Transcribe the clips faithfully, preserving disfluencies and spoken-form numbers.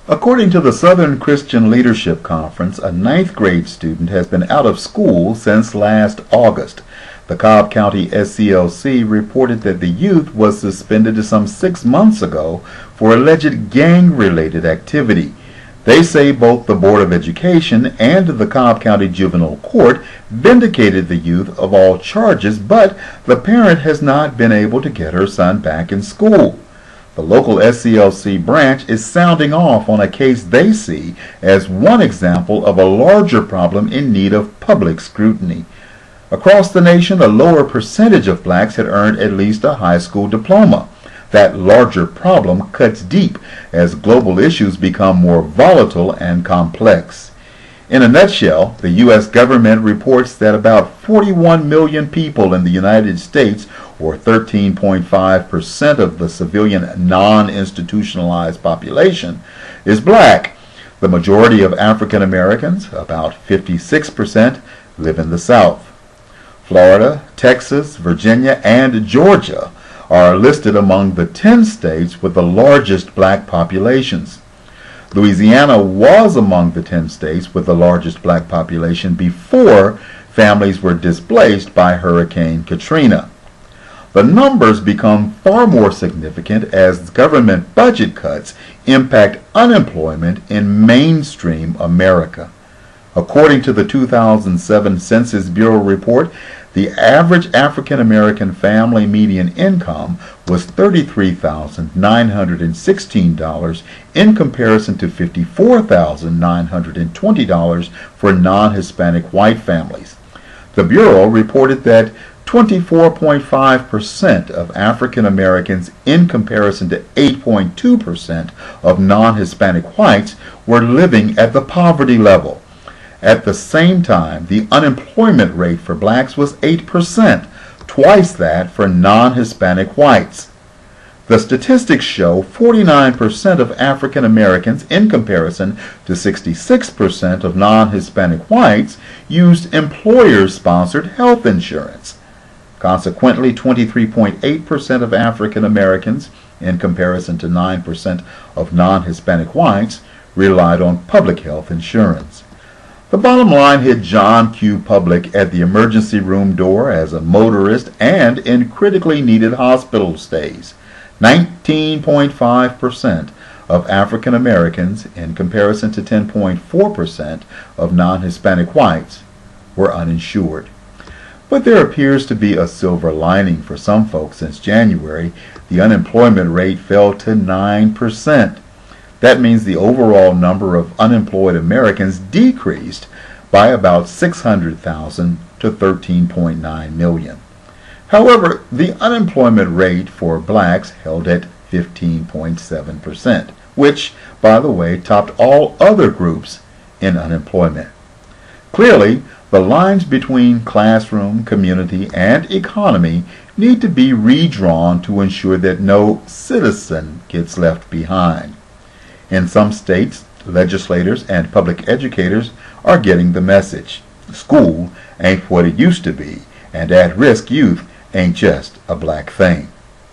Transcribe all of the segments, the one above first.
According to the Southern Christian Leadership Conference, a ninth grade student has been out of school since last August. The Cobb County S C L C reported that the youth was suspended some six months ago for alleged gang-related activity. They say both the Board of Education and the Cobb County Juvenile Court vindicated the youth of all charges, but the parent has not been able to get her son back in school. The local S C L C branch is sounding off on a case they see as one example of a larger problem in need of public scrutiny. Across the nation, a lower percentage of blacks had earned at least a high school diploma. That larger problem cuts deep as global issues become more volatile and complex. In a nutshell, the U S government reports that about forty-one million people in the United States, or thirteen point five percent of the civilian non-institutionalized population, is black. The majority of African Americans, about fifty-six percent, live in the South. Florida, Texas, Virginia, and Georgia are listed among the ten states with the largest black populations. Louisiana was among the ten states with the largest black population before families were displaced by Hurricane Katrina. The numbers become far more significant as government budget cuts impact unemployment in mainstream America. According to the two thousand seven Census Bureau report, the average African American family median income was thirty-three thousand nine hundred sixteen dollars in comparison to fifty-four thousand nine hundred twenty dollars for non-Hispanic white families. The Bureau reported that twenty-four point five percent of African Americans in comparison to eight point two percent of non-Hispanic whites were living at the poverty level. At the same time, the unemployment rate for blacks was eight percent, twice that for non-Hispanic whites. The statistics show forty-nine percent of African Americans in comparison to sixty-six percent of non-Hispanic whites used employer-sponsored health insurance. Consequently, twenty-three point eight percent of African Americans, in comparison to nine percent of non-Hispanic whites, relied on public health insurance. The bottom line hit John Q. Public at the emergency room door as a motorist and in critically needed hospital stays. nineteen point five percent of African Americans, in comparison to ten point four percent of non-Hispanic whites, were uninsured. But there appears to be a silver lining for some folks. Since January, the unemployment rate fell to nine percent. That means the overall number of unemployed Americans decreased by about six hundred thousand to thirteen point nine million. However, the unemployment rate for blacks held at fifteen point seven percent, which, by the way, topped all other groups in unemployment. Clearly, the lines between classroom, community, and economy need to be redrawn to ensure that no citizen gets left behind. In some states, legislators and public educators are getting the message. School ain't what it used to be, and at-risk youth ain't just a black thing.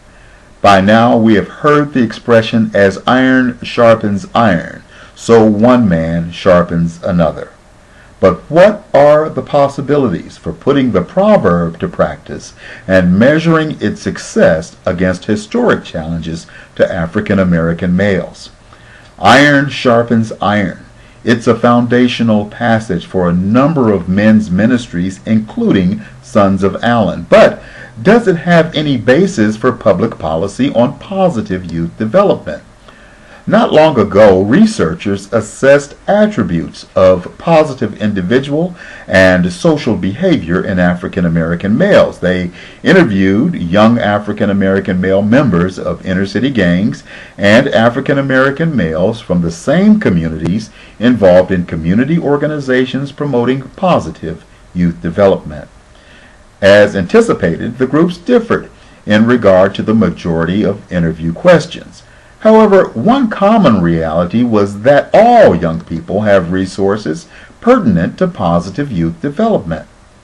By now, we have heard the expression, as iron sharpens iron, so one man sharpens another. But what are the possibilities for putting the proverb to practice and measuring its success against historic challenges to African American males? Iron sharpens iron. It's a foundational passage for a number of men's ministries, including Sons of Allen. But does it have any basis for public policy on positive youth development? Not long ago, researchers assessed attributes of positive individual and social behavior in African American males. They interviewed young African American male members of inner city gangs and African American males from the same communities involved in community organizations promoting positive youth development. As anticipated, the groups differed in regard to the majority of interview questions. However, one common reality was that all young people have resources pertinent to positive youth development.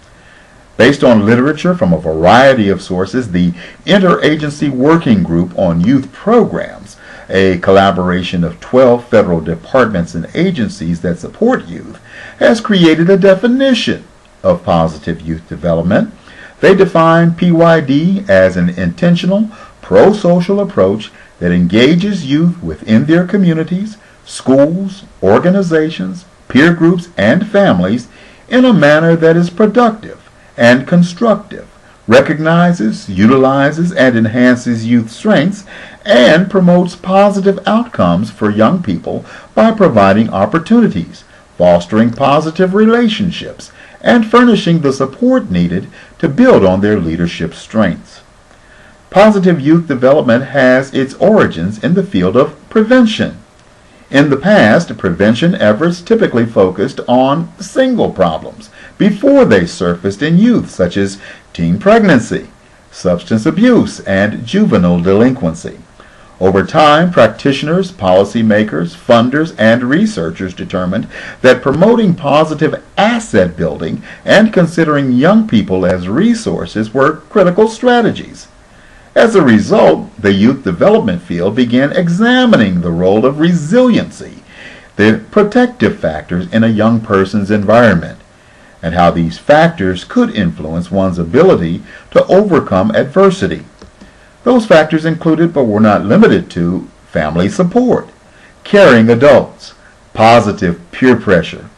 Based on literature from a variety of sources, the Interagency Working Group on Youth Programs a collaboration of twelve federal departments and agencies that support youth, has created a definition of positive youth development. They define P Y D as an intentional, pro-social approach that engages youth within their communities, schools, organizations, peer groups, and families in a manner that is productive and constructive, recognizes, utilizes, and enhances youth strengths, and promotes positive outcomes for young people by providing opportunities, fostering positive relationships, and furnishing the support needed to build on their leadership strengths. Positive youth development has its origins in the field of prevention. In the past, prevention efforts typically focused on single problems before they surfaced in youth, such as teen pregnancy, substance abuse, and juvenile delinquency. Over time, practitioners, policymakers, funders, and researchers determined that promoting positive asset building and considering young people as resources were critical strategies. As a result, the youth development field began examining the role of resiliency, the protective factors in a young person's environment, and how these factors could influence one's ability to overcome adversity. Those factors included, but were not limited to, family support, caring adults, positive peer pressure,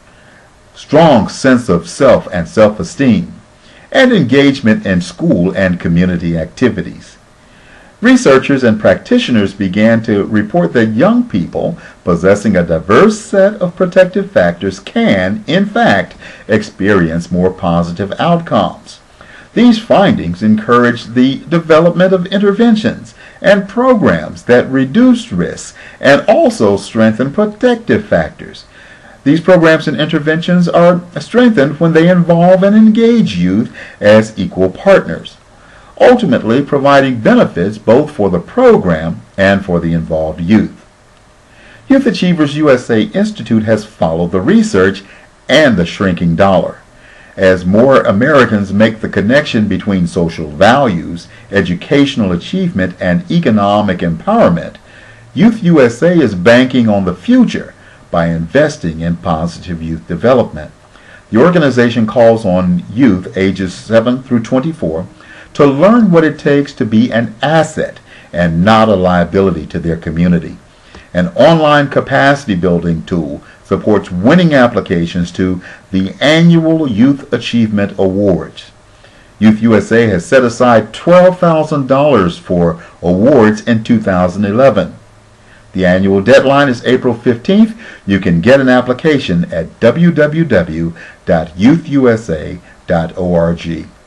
strong sense of self and self-esteem, and engagement in school and community activities. Researchers and practitioners began to report that young people possessing a diverse set of protective factors can, in fact, experience more positive outcomes. These findings encouraged the development of interventions and programs that reduced risks and also strengthen protective factors. These programs and interventions are strengthened when they involve and engage youth as equal partners, ultimately providing benefits both for the program and for the involved youth. Youth Achievers U S A Institute has followed the research and the shrinking dollar. As more Americans make the connection between social values, educational achievement, and economic empowerment, Youth U S A is banking on the future by investing in positive youth development. The organization calls on youth ages seven through twenty-four to learn what it takes to be an asset and not a liability to their community. An online capacity building tool supports winning applications to the annual Youth Achievement Awards. Youth U S A has set aside twelve thousand dollars for awards in two thousand eleven. The annual deadline is April fifteenth. You can get an application at w w w dot youth u s a dot org.